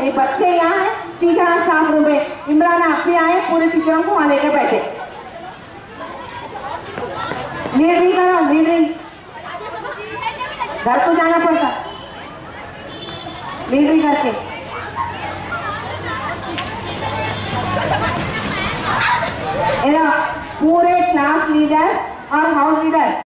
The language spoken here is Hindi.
मेरे बच्चे यहाँ हैं, टीचर स्टाफ रूम में। इमरान आप भी आए, पूरे टीचरों को वहां लेकर बैठे। लीडरिंग करो, लीडरिंग। घर को जाना पड़ता लीडरिंग करके। पूरे क्लास लीडर और हाउस लीडर